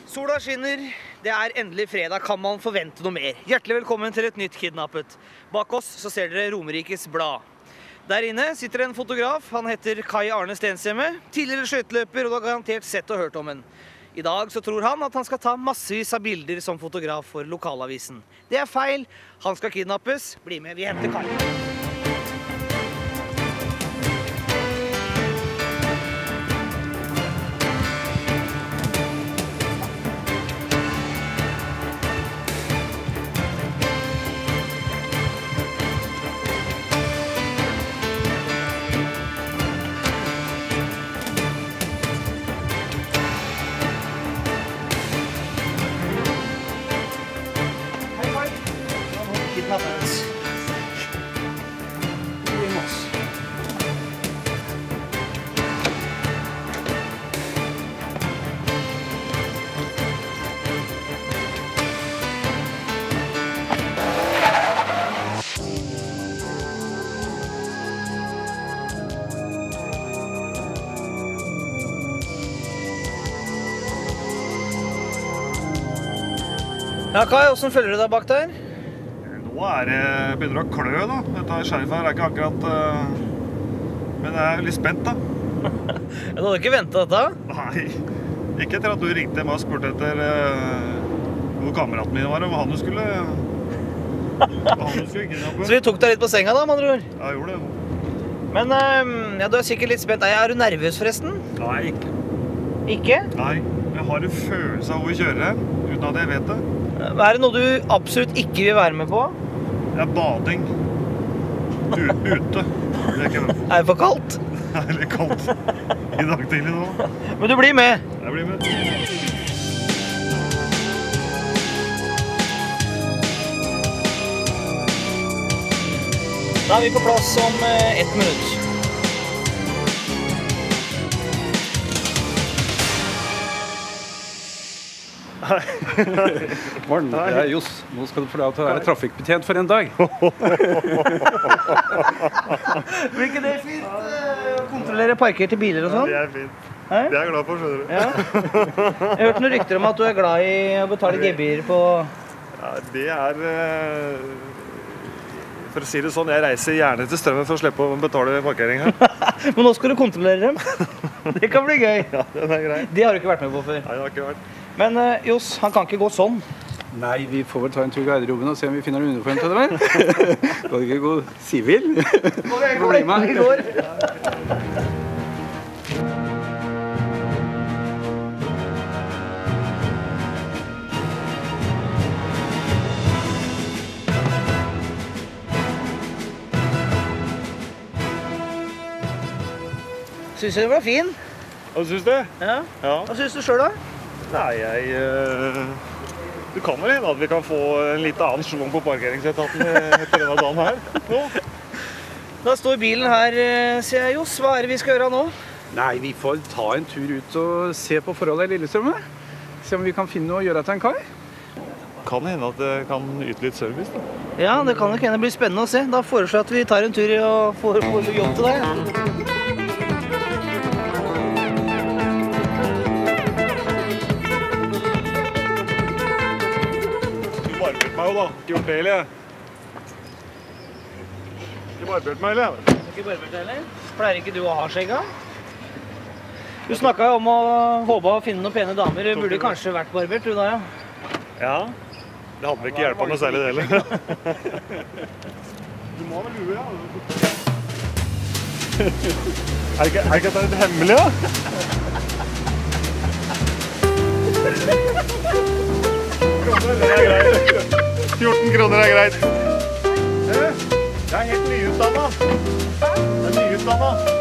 Sola skinner, det er endelig fredag, kan man forvente noe mer. Hjertelig velkommen til et nytt Kidnappet. Bak oss så ser dere Romerikes Blad. Der inne sitter en fotograf, han heter Kai Arne Stenshjemme. Tidligere skøyteløper, og du har garantert sett og hørt om en. I dag så tror han at han skal ta massevis av bilder som fotograf for lokalavisen. Det er feil, han skal kidnappes. Bli med, vi henter Kai. Ja, Kai, hvordan føler du deg bak der? Nå begynner det å klø da. Dette skjerfet her ikke akkurat... Men jeg litt spent da. Du hadde ikke ventet dette? Nei, ikke etter at du ringte meg og spurte etter hvor kameraten min var og hva han skulle kidnappe. Så vi tok deg litt på senga da, med andre ord? Ja, jeg gjorde det. Men ja, du er sikkert litt spent. Er du nervøs forresten? Nei, ikke. Ikke? Nei, jeg har en følelse av hvor vi kjører her, uten at jeg vet det. Er det noe du absolutt ikke vil være med på? Det er bading. Ute. Det er ikke med på. Er det for kaldt? Det er litt kaldt. I dag tidlig nå. Men du blir med? Jeg blir med. Da er vi på plass om 1 minutt. Morgen, det er Johs. Nå skal du få lov til å være trafikkbetjent for en dag. Blir ikke det fint? Kontrollere parkerte biler og sånn? Det er fint. Det er jeg glad for, skjønner du. Ja. Jeg har hørt noen rykter om at du er glad i å betale gebyr på... Ja, det er... For å si det sånn, jeg reiser gjerne til Strømmen for å slippe å betale parkering her. Men nå skal du kontrollere dem. Det kan bli gøy. Ja, den er grei. Det har du ikke vært med på før. Nei, det har ikke vært. Men Johs, han kan ikke gå sånn. Nei, vi får vel ta en tur i garderoben og se om vi finner en uniform til det der. Skal du ikke gå sivil? Vi går. Synes du det var fin? Hva synes du? Ja. Ja. Hva synes du selv da? Nei, du kan vel hende at vi kan få en litt annen slung på parkeringsetaten etter denne dagen her. Nå. Da står bilen her, sier jeg, Johs. Hva er det vi skal gjøre nå? Nei, vi får ta en tur ut og se på forholdet i Lillestrøm. Se om vi kan finne noe å gjøre til en Kai. Kan det hende at det kan yte litt service da? Ja, det kan nok hende bli spennende å se. Da foreslår jeg at vi tar en tur og får jobb til deg. Barbert meg jo da, ikke gjort det heller. Ikke barbert meg heller. Du har ikke barbert heller? Pleier ikke du å ha skjegga? Du snakket jo om å håpe å finne noen pene damer. Du burde kanskje vært barbert, du da, ja? Ja, det hadde vel ikke hjulpet noe særlig det heller. Du må vel lue, ja. Er det ikke litt hemmelig, da? 14 kroner er greit. Jeg er helt nyutdannet. Jeg er nyutdannet.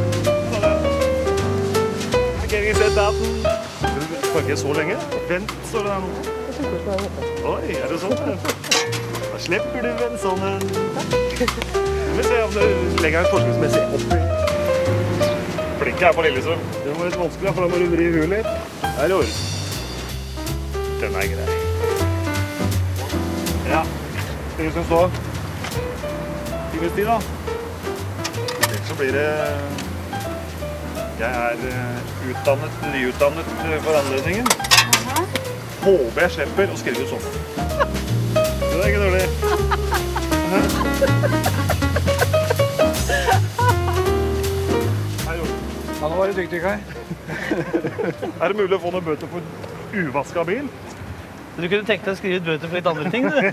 Parkeringsetaten. Du kan ikke så lenge. Vent, står det der nå. Oi, er det sånn? Da slipper du en sånn. Vi må se om det legger en forskningsmessig opp i. Blikket er på Lillestrøm. Det var litt vanskelig, for da må du vri huet litt. Der er orden. Den er grei. Ja, det som står. Timestid da. Så blir det... Jeg er nyutdannet for anledningen. håper jeg slipper å skrive ut sånn. Det er ikke dårlig. Ja, nå var du dyktig, Kai. Er det mulig å få noen bøter for uvasket bil? Du kunne tenkt deg å skrive ut bøter for litt andre ting, du.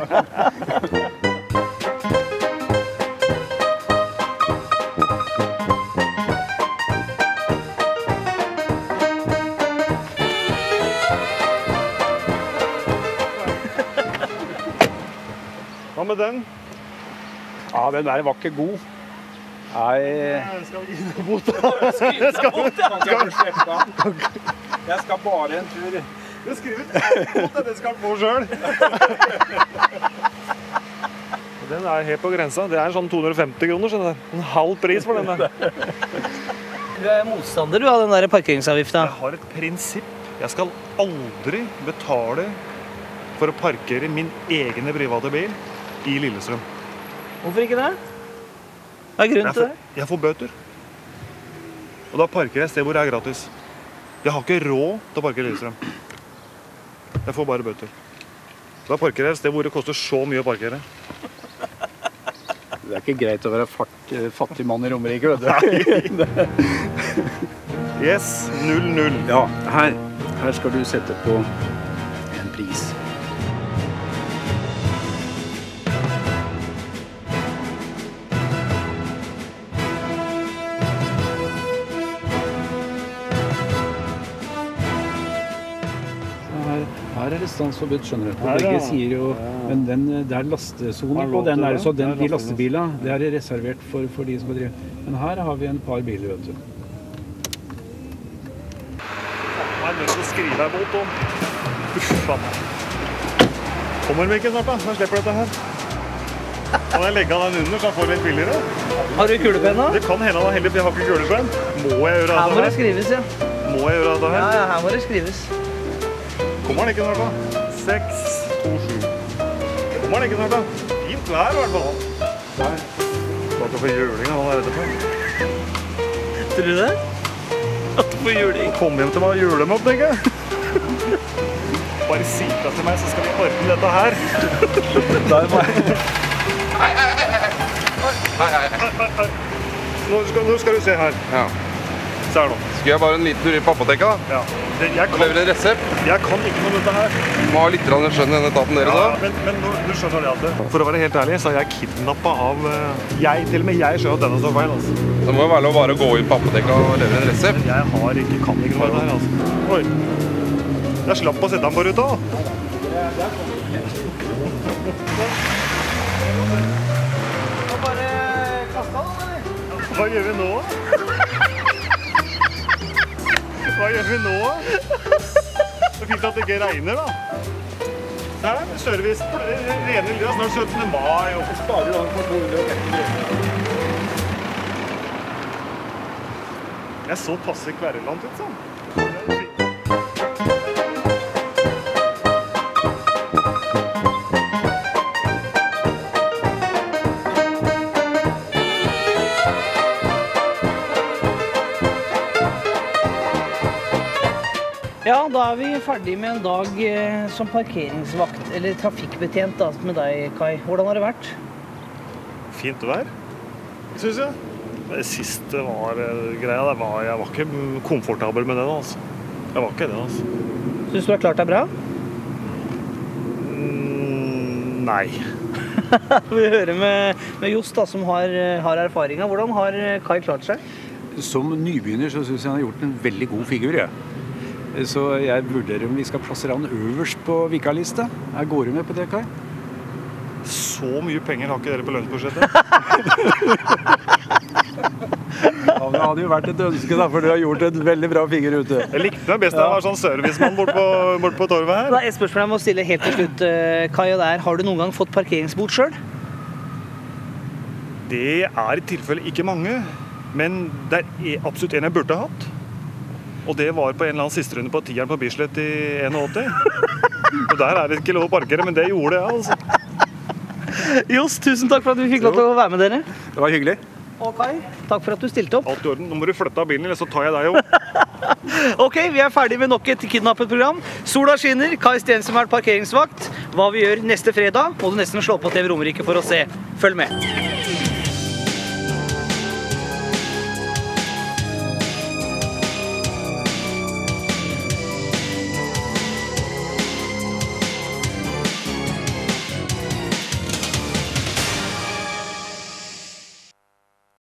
Hva med den? Ja, den der var ikke god. Nei... Skal vi gi noe bot? Jeg skal bare en tur. Du skriver ut alt bot, det skal han få selv. Den er helt på grensa. Det er en sånn 250 kroner, skjønner du. En halv pris for den der. Du er motstander du av den der parkeringsavgiften. Jeg har et prinsipp. Jeg skal aldri betale for å parkere min egen private bil i Lillestrøm. Hvorfor ikke det? Hva er grunnen til det? Jeg får bøter. Og da parkerer jeg et sted hvor det er gratis. Jeg har ikke råd til å parkere i Lillestrøm. Jeg får bare bøter. Da parkerer jeg et sted hvor det koster så mye å parkere. Det er ikke greit å være fattig mann i Romerike, vet du. Yes, 0-0. Ja, her skal du sette på en pris. Her er det stansforbudt, skjønner du. På begge sier jo, men det er lastesoner på den der, så de lastebilene, det er reservert for de som bedriver. Men her har vi en par biler, vet du. Jeg er nødt til å skrive deg bot om. Uffa meg. Kommer de ikke snart da? Når slipper dette her. Kan jeg legge den under så jeg får litt billigere? Har du kulepenn da? Det kan hende han er heldig, for jeg har ikke kulepenn. Må jeg gjøre Her må dette det her? skrives, ja. Må jeg gjøre dette her? Ja, her må det skrives. Kommer han ikke snart da? 6-2-7. Kommer han ikke snart da? Fint vær i hvert fall. Nei. Bare til å få juling han er etterpå. Tror du det? At du får juling. Kom hjem til meg og jule meg opp, tenker jeg. Bare si fra til meg, så skal vi ordne dette her. Der må jeg... Nå skal du se her. Ja. Se her nå. Skal jeg bare en liten tur i papateket da? Ja. Jeg Og levere en resept? kan ikke noe om dette her. Må ha litt skjønn i denne etaten dere da. Men du skjønner det at for å være helt ærlig, så er jeg kidnappet av... Til og med jeg skjønner at denne står feil, altså. Det må jo være lov bare å gå inn på papateket og levere en resept. Men jeg kan ikke noe av det her, altså. Oi. Jeg slapp å sette den på ruta. Bare kastet den, eller? Hva gjør vi nå? Hva gjør vi nå? Det er fint at det ikke regner, da. Se her, service, rene lilla, snart 17. mai. Og sparer da for 250 kroner. Jeg så passe kverreland ut, sånn. Ja, da er vi ferdig med en dag som parkeringsvakt, eller trafikkbetjent da, med deg, Kai. Hvordan har det vært? Fint vær, synes jeg. Det siste var greia, jeg var ikke komfortabel med det da, altså. Jeg var ikke det, altså. Synes du har klart deg bra? Nei. Vi hører med Jost da, som har erfaringen. Hvordan har Kai klart seg? Som nybegynner så synes jeg han har gjort en veldig god figur, jeg. Så jeg vurderer om vi skal plassere han øverst på Vika-lista. Går du med på det, Kai? Så mye penger har ikke dere på lønnsbudsjettet. Ja, det hadde jo vært et ønske da, for du har gjort en veldig bra figur ute. Jeg likte meg best da jeg var sånn servicemann bort på torvet her. Det er et spørsmål jeg må stille helt til slutt, Kai, og det er, har du noen gang fått parkeringsbot selv? Det er i tilfelle ikke mange, men det er absolutt en jeg burde hatt. Og det var på en eller annen siste runde på tieren på Bislett i 81. Og der er det ikke lov å parkere, men det gjorde jeg, altså. Jost, tusen takk for at vi fikk lov til å være med dere. Det var hyggelig. Og Kai, takk for at du stilte opp. Alt i orden. Nå må du flytte av bilen, eller så tar jeg deg jo. Ok, vi er ferdig med nok et kidnappet program. Sola skinner, Kai Stensem er parkeringsvakt. Hva vi gjør neste fredag, må du nesten slå på TV Romerike for å se. Følg med.